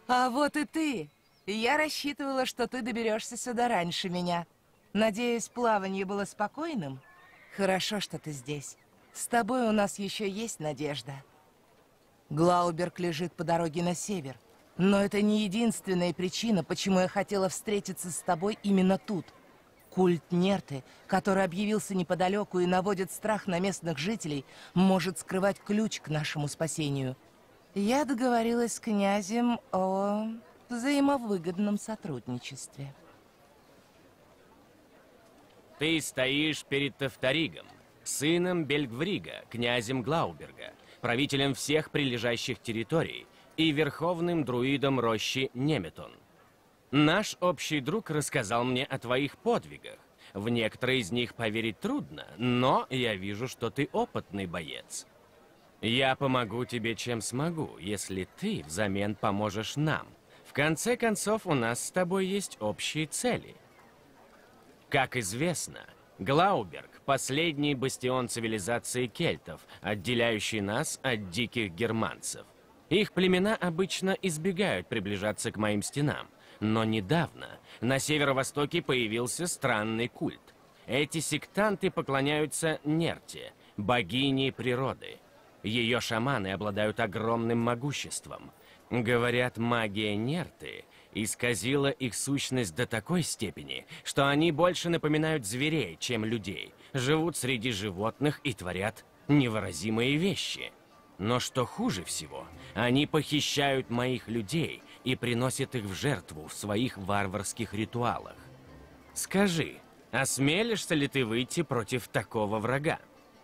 А вот и ты. Я рассчитывала, что ты доберешься сюда раньше меня. Надеюсь, плавание было спокойным? Хорошо, что ты здесь. С тобой у нас еще есть надежда. Глауберг лежит по дороге на север. Но это не единственная причина, почему я хотела встретиться с тобой именно тут. Культ Нерты, который объявился неподалеку и наводит страх на местных жителей, может скрывать ключ к нашему спасению. Я договорилась с князем о взаимовыгодном сотрудничестве. Ты стоишь перед Тавторигом, сыном Бельгврига, князем Глауберга, правителем всех прилежащих территорий и верховным друидом рощи Неметон. Наш общий друг рассказал мне о твоих подвигах. В некоторые из них поверить трудно, но я вижу, что ты опытный боец. Я помогу тебе, чем смогу, если ты взамен поможешь нам. В конце концов, у нас с тобой есть общие цели. Как известно, Глауберг – последний бастион цивилизации кельтов, отделяющий нас от диких германцев. Их племена обычно избегают приближаться к моим стенам, но недавно на северо-востоке появился странный культ. Эти сектанты поклоняются Нерте, богине природы. Ее шаманы обладают огромным могуществом. Говорят, магия Нерты исказила их сущность до такой степени, что они больше напоминают зверей, чем людей, живут среди животных и творят невыразимые вещи. Но что хуже всего, они похищают моих людей и приносят их в жертву в своих варварских ритуалах. Скажи, осмелишься ли ты выйти против такого врага?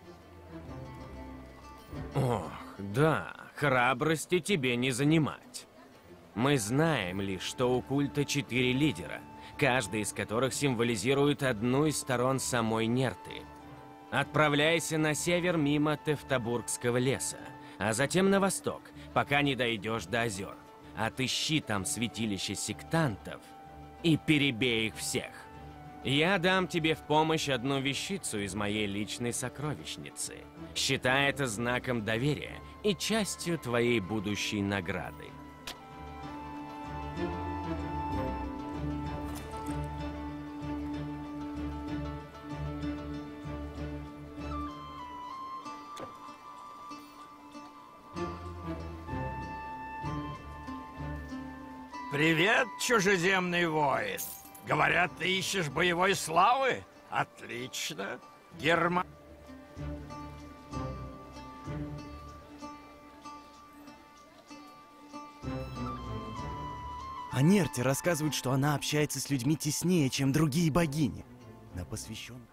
Ох, да, храбрости тебе не занимать. Мы знаем лишь, что у культа 4 лидера, каждый из которых символизирует одну из сторон самой Нерты. Отправляйся на север мимо Тевтобургского леса, а затем на восток, пока не дойдешь до озер. Отыщи там святилище сектантов и перебей их всех. Я дам тебе в помощь одну вещицу из моей личной сокровищницы. Считай это знаком доверия и частью твоей будущей награды. Привет, чужеземный воин. Говорят, ты ищешь боевой славы? Отлично. О Нерте рассказывают, что она общается с людьми теснее, чем другие богини. На посвященных.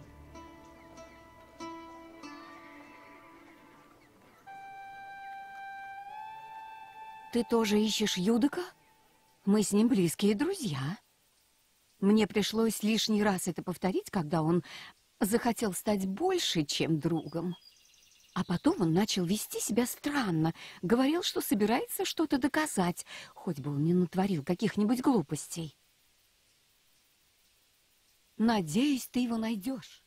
Ты тоже ищешь Юдока? Мы с ним близкие друзья. Мне пришлось лишний раз это повторить, когда он захотел стать больше, чем другом. А потом он начал вести себя странно, говорил, что собирается что-то доказать, хоть бы он не натворил каких-нибудь глупостей. Надеюсь, ты его найдешь.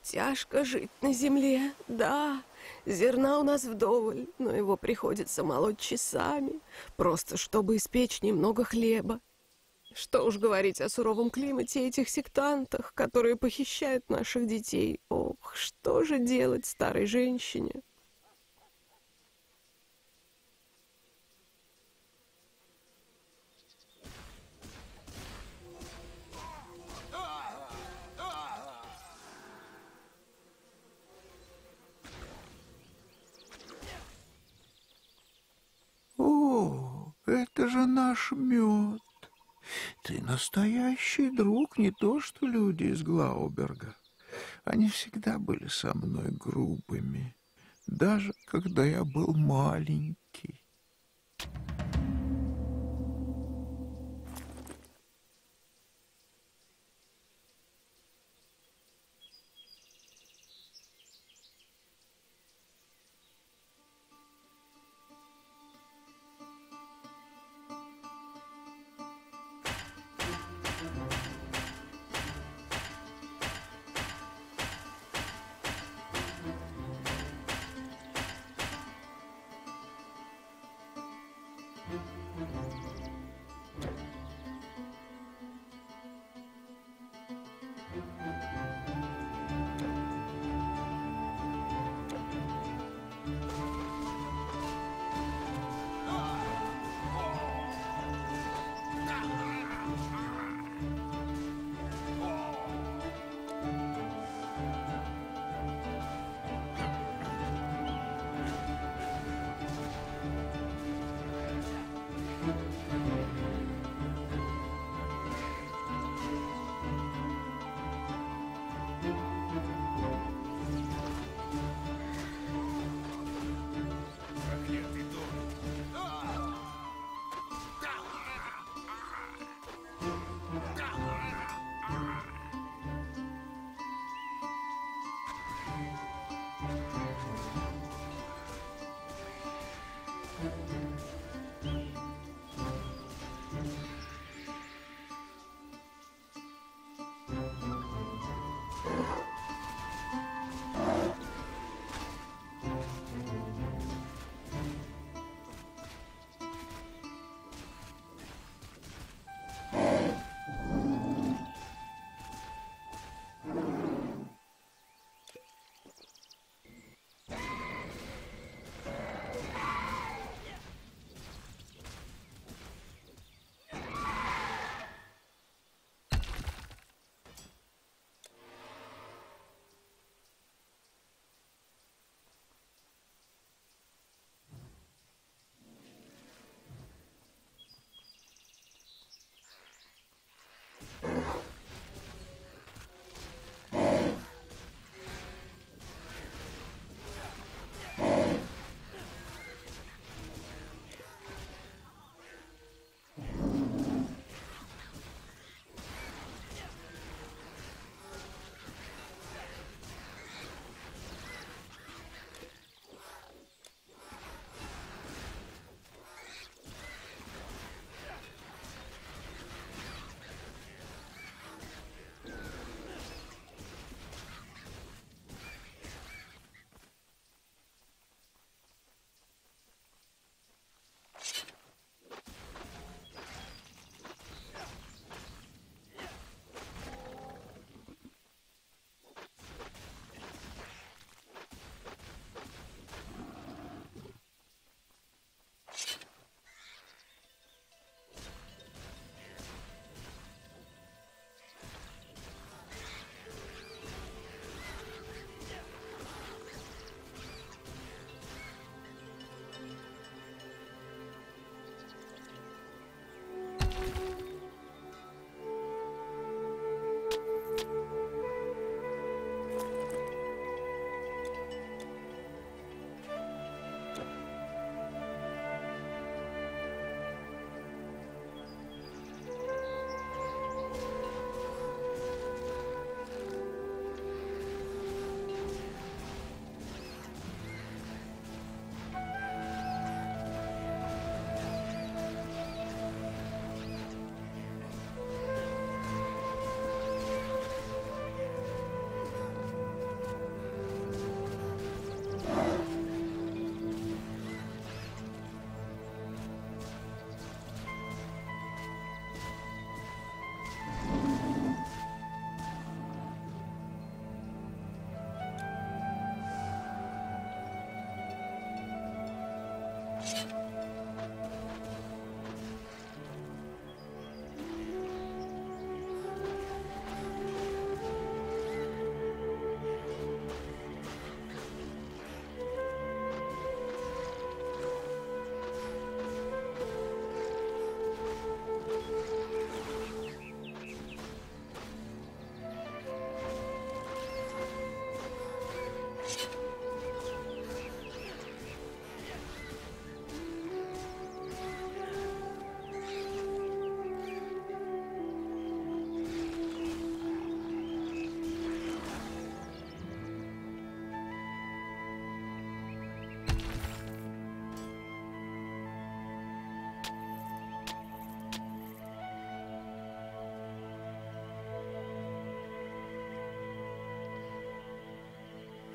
Тяжко жить на земле, да. Зерна у нас вдоволь, но его приходится молоть часами, просто чтобы испечь немного хлеба. Что уж говорить о суровом климате и этих сектантах, которые похищают наших детей. Ох, что же делать старой женщине? О, это же наш мед. Ты настоящий друг, не то что люди из Глауберга. Они всегда были со мной грубыми, даже когда я был маленький.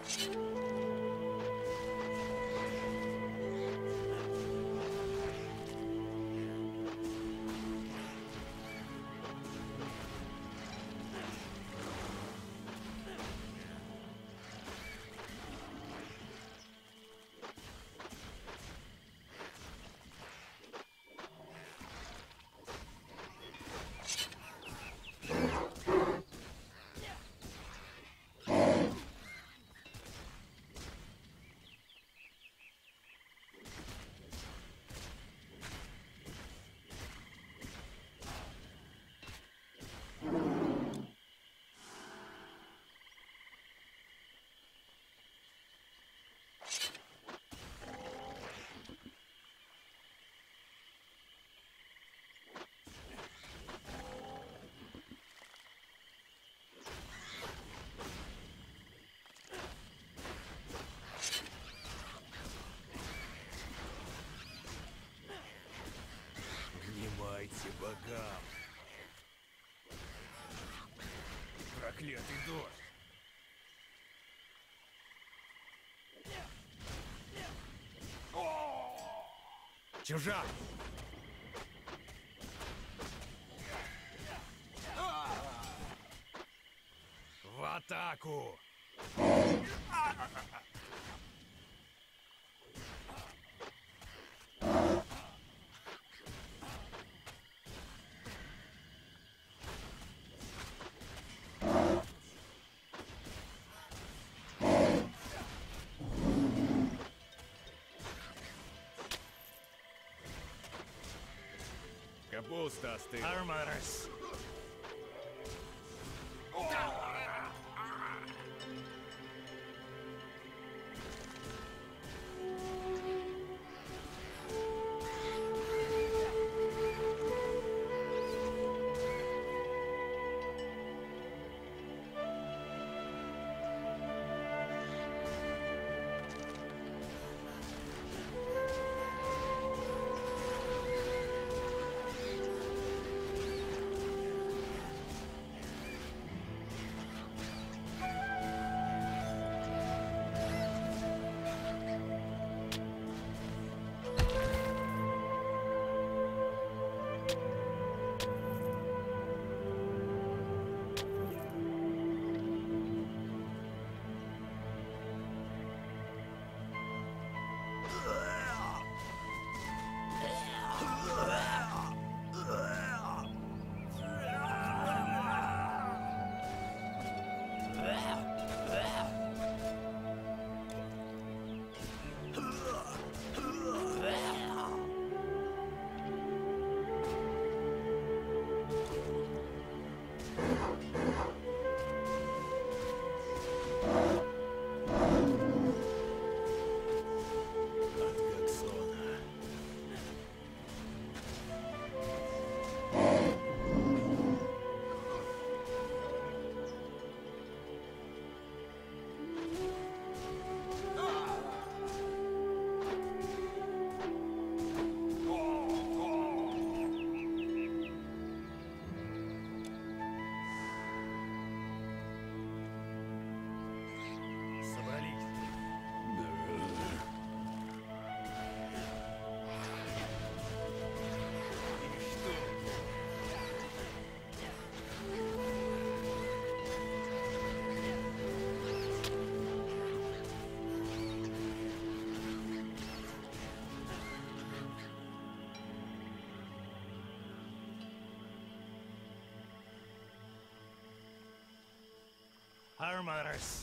Внимайте богам! Проклятый дождь! Чужак! В атаку! Капуста остыла. Армарес! Armaris.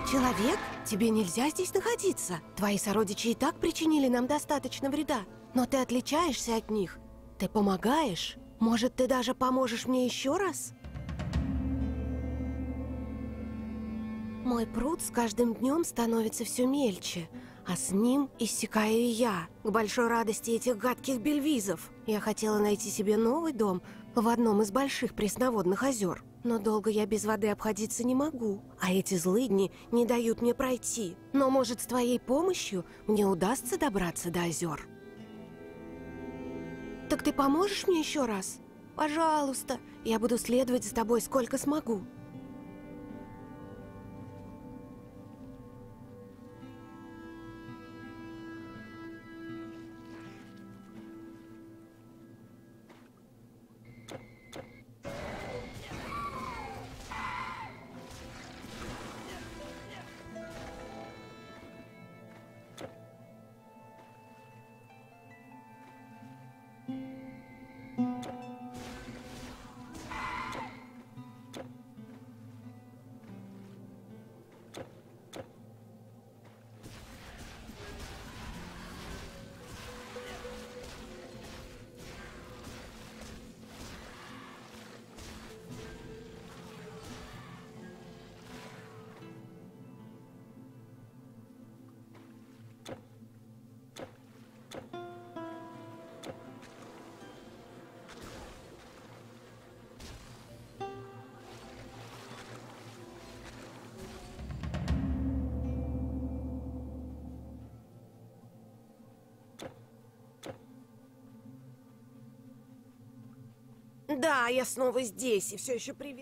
Человек, тебе нельзя здесь находиться. Твои сородичи и так причинили нам достаточно вреда. Но ты отличаешься от них. Ты помогаешь. Может, ты даже поможешь мне еще раз? Мой пруд с каждым днем становится все мельче, а с ним иссякаю и я, к большой радости этих гадких бельвизов. Я хотела найти себе новый дом в одном из больших пресноводных озер. Но долго я без воды обходиться не могу, а эти злыдни не дают мне пройти. Но, может, с твоей помощью мне удастся добраться до озер? Так ты поможешь мне еще раз? Пожалуйста, я буду следовать за тобой сколько смогу. Да, я снова здесь и все еще привет.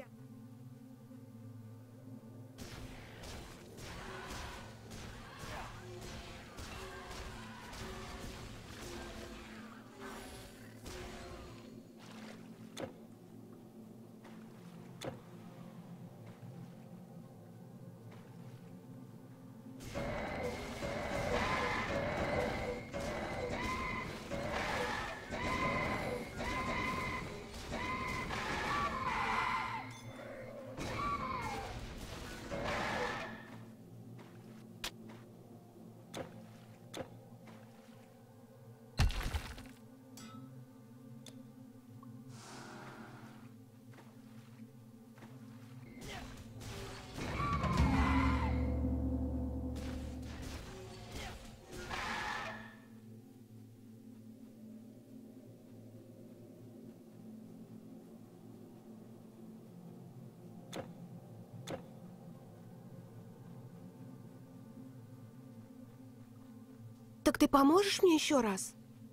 Так ты поможешь мне еще раз?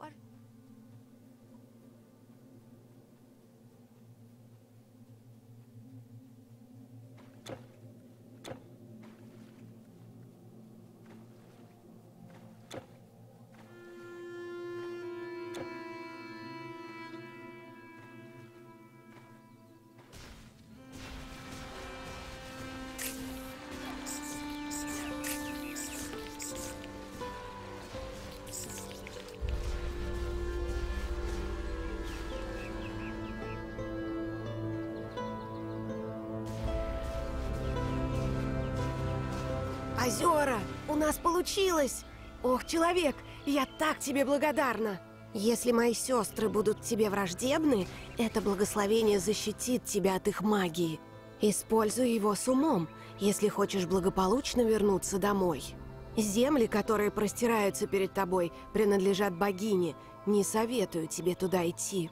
Озера! У нас получилось! Ох, человек, я так тебе благодарна! Если мои сестры будут тебе враждебны, это благословение защитит тебя от их магии. Используй его с умом, если хочешь благополучно вернуться домой. Земли, которые простираются перед тобой, принадлежат богине. Не советую тебе туда идти.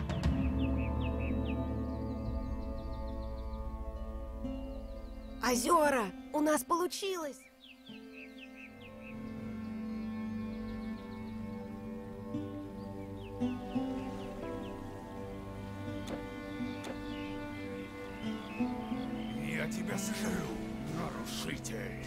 Озера! У нас получилось! Я тебя сожру, нарушитель.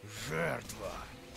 Жертва.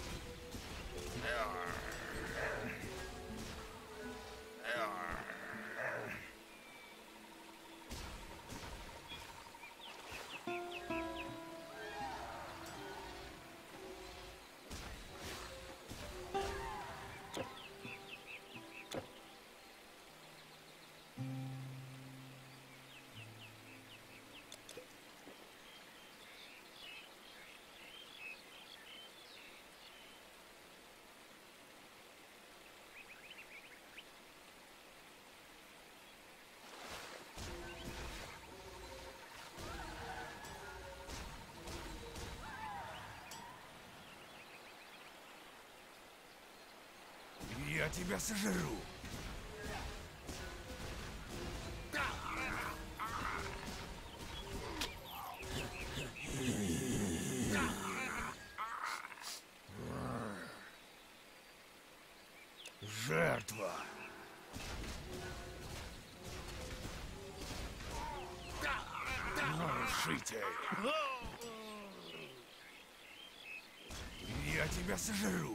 Я тебя сожру. Жертва. Нарушитель. Я тебя сожру.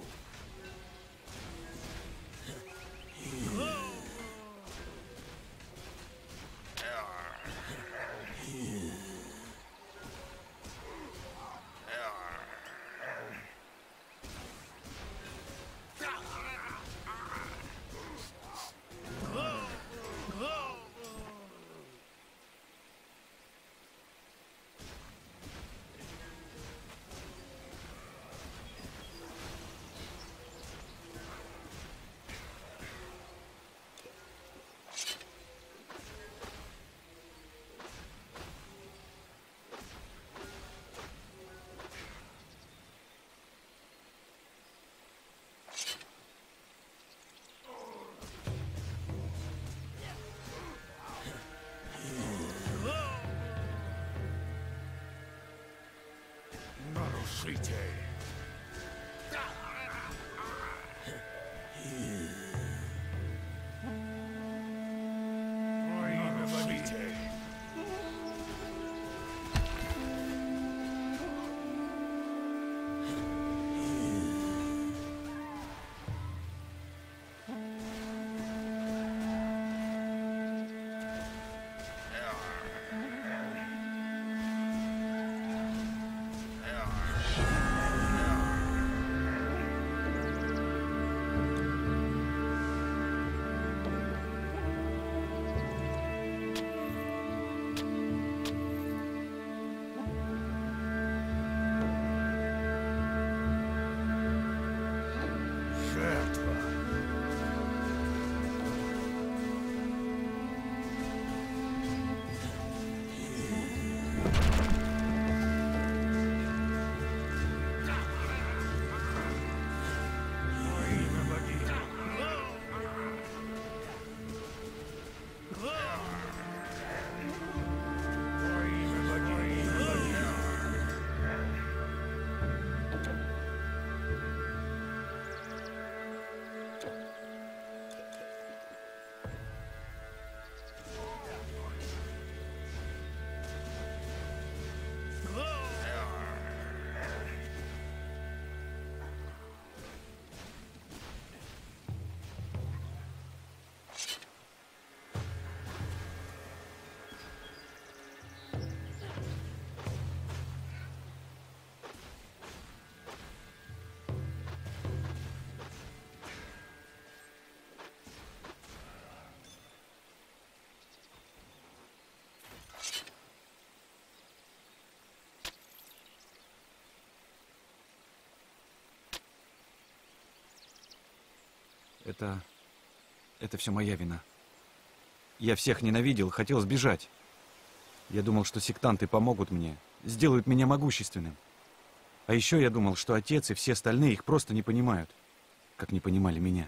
Нарушитель. Нарушитель. Это все моя вина. Я всех ненавидел, хотел сбежать. Я думал, что сектанты помогут мне, сделают меня могущественным. А еще я думал, что отец и все остальные их просто не понимают, как не понимали меня.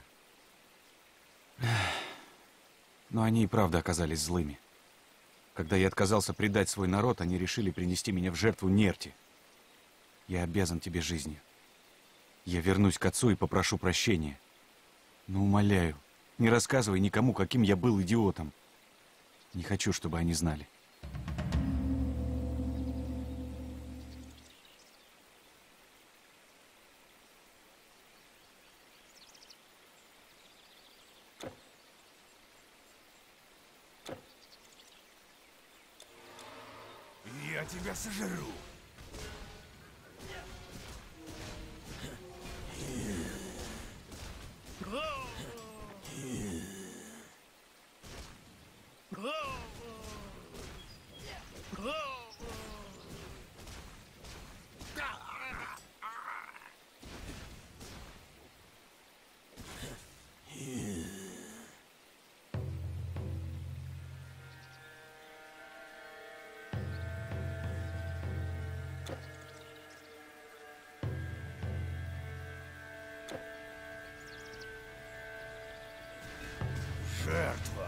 Но они и правда оказались злыми. Когда я отказался предать свой народ, они решили принести меня в жертву Нерти. Я обязан тебе жизнью. Я вернусь к отцу и попрошу прощения. Но умоляю, не рассказывай никому, каким я был идиотом. Не хочу, чтобы они знали. Я тебя сожру. Жертва.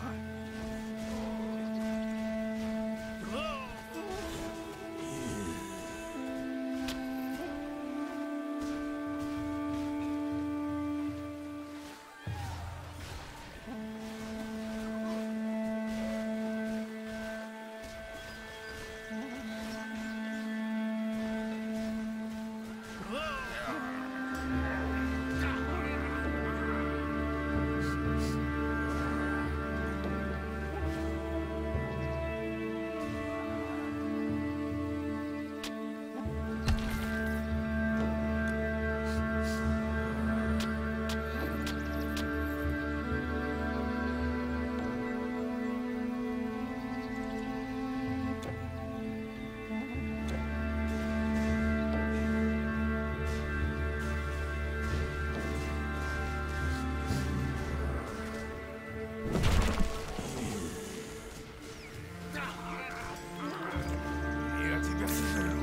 Я тебя сожру.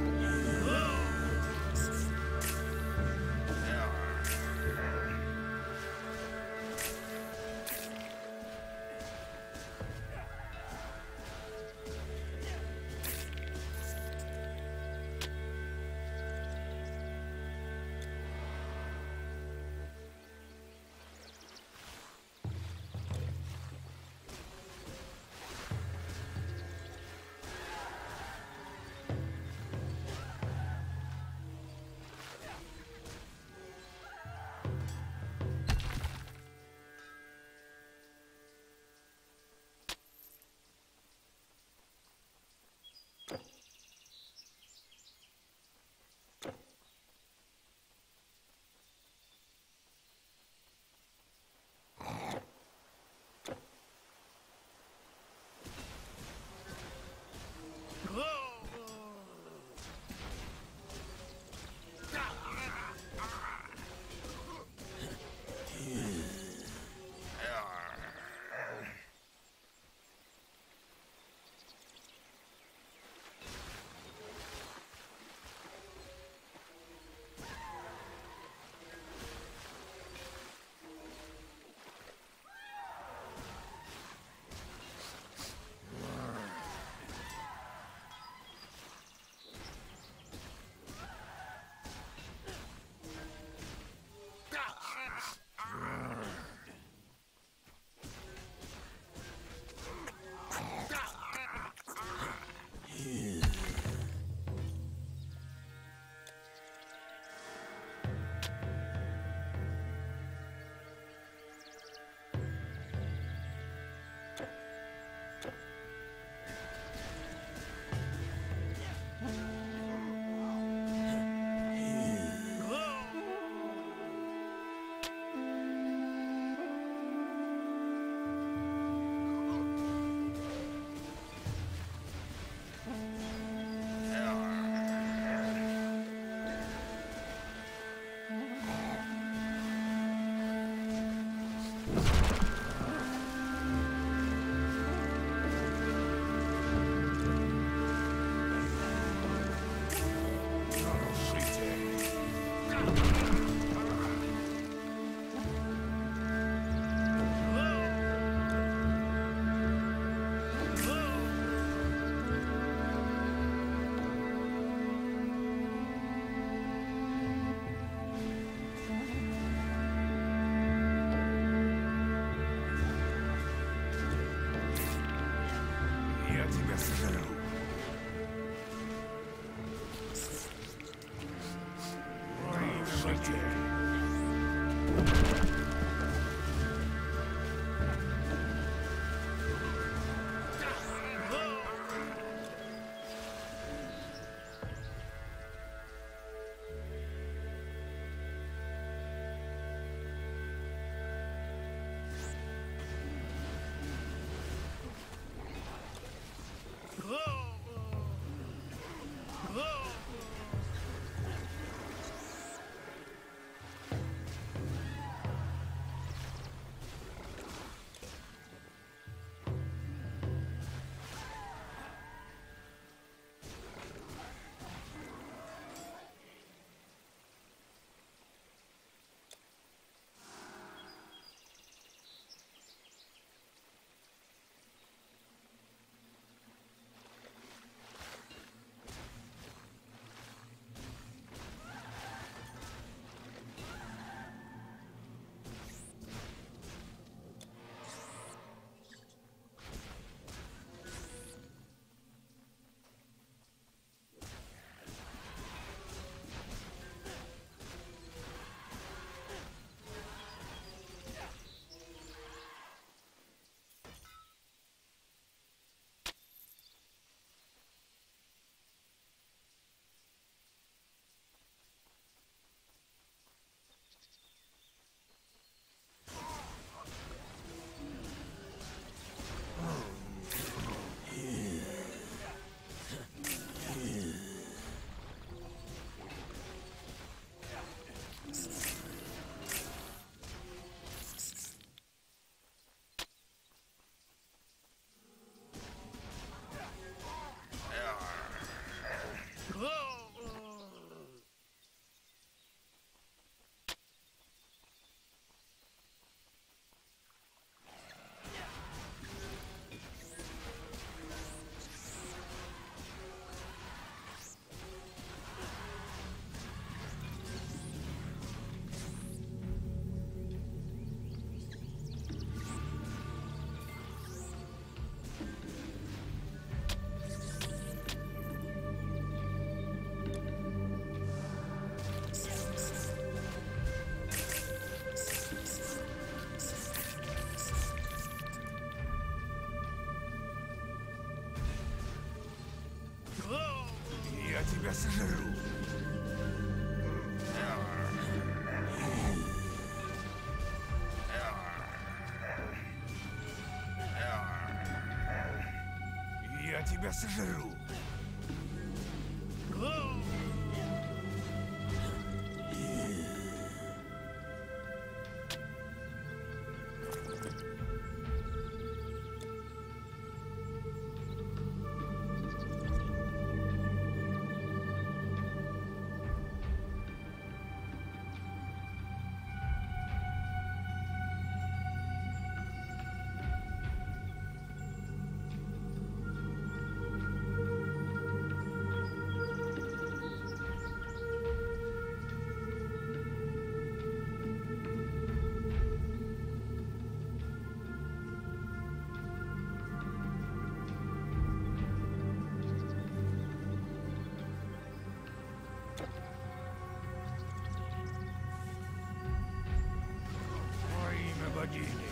тебя сожру. Я тебя сожру. Во имя богини.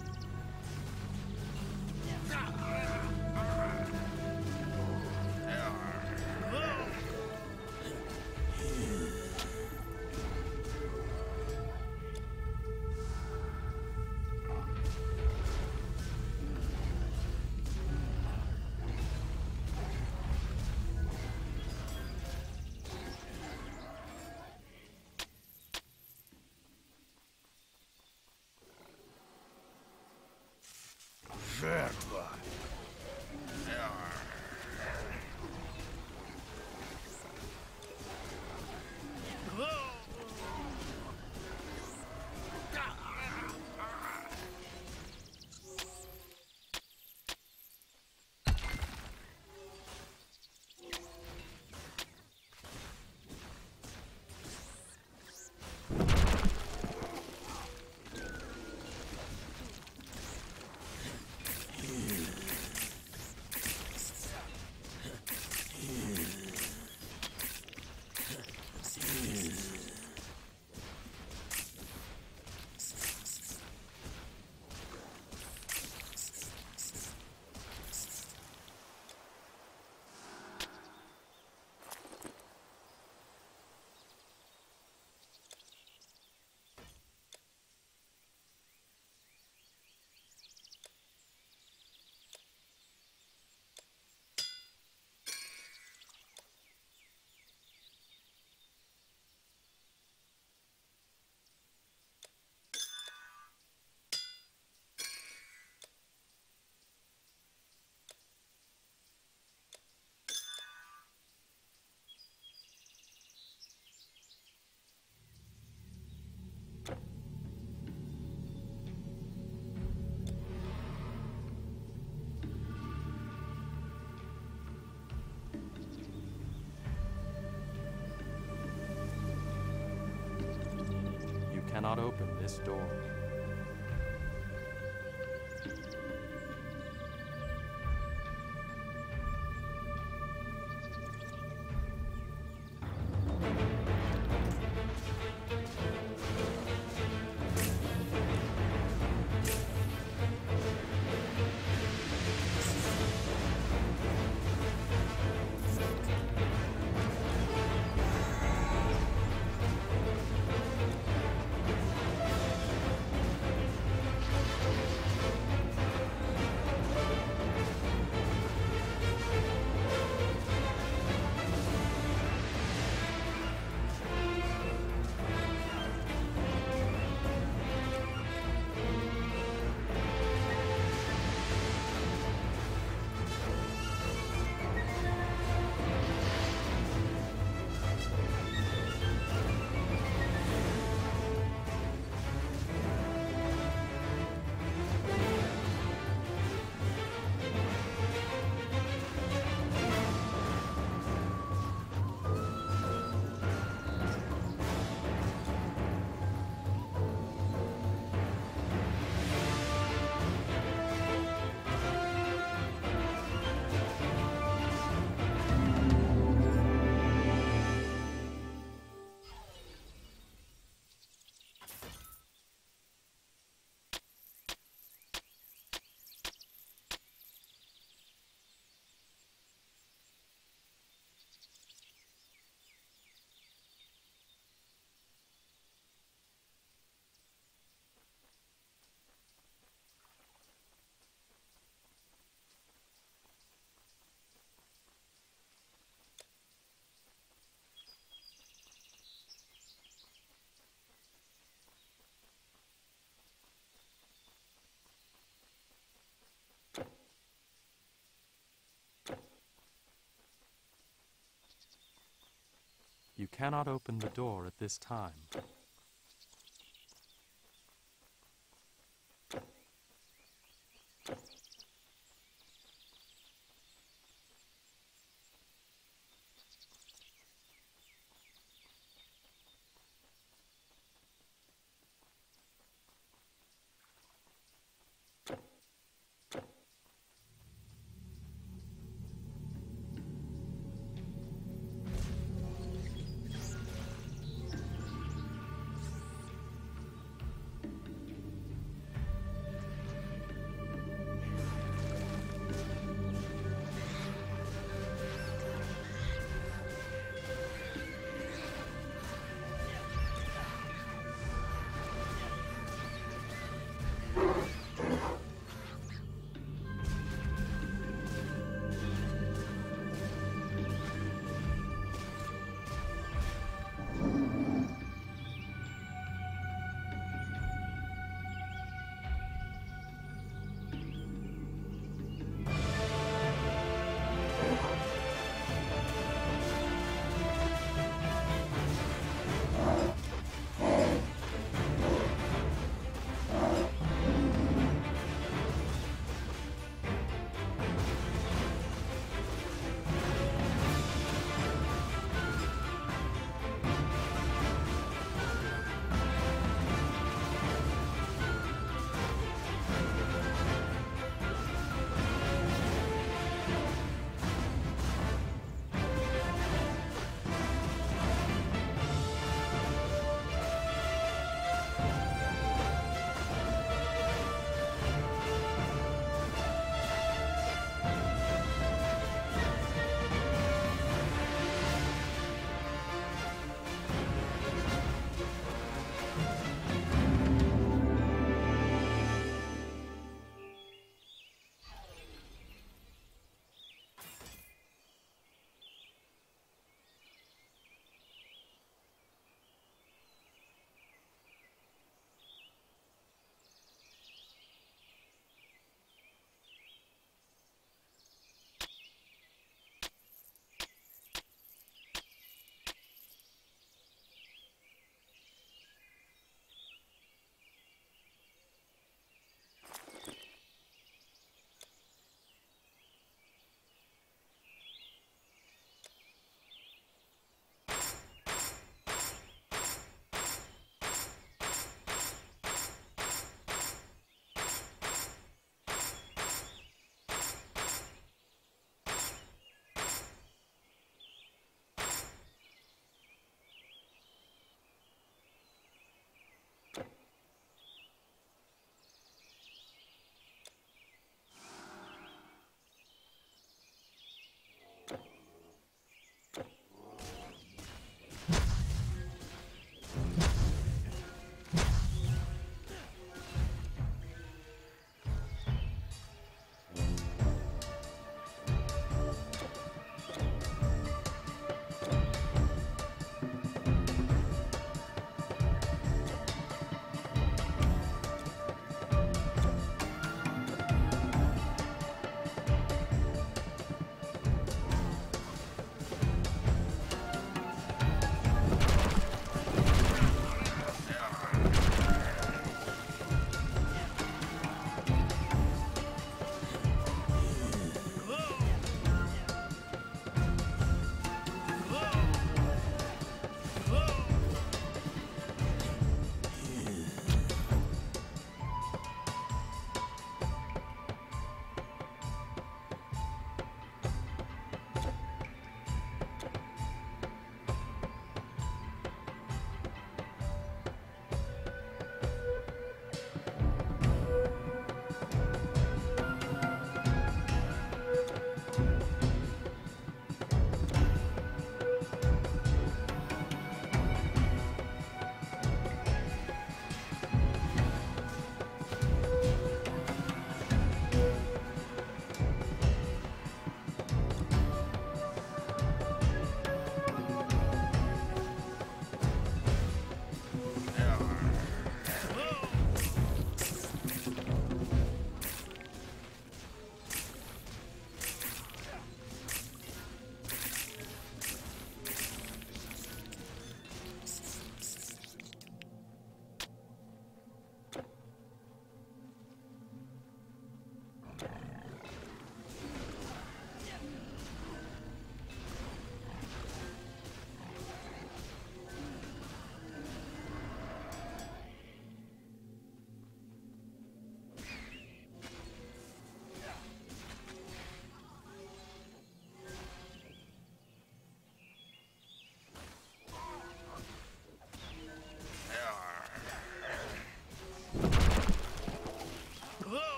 Жертва. You cannot open this door. You cannot open the door at this time.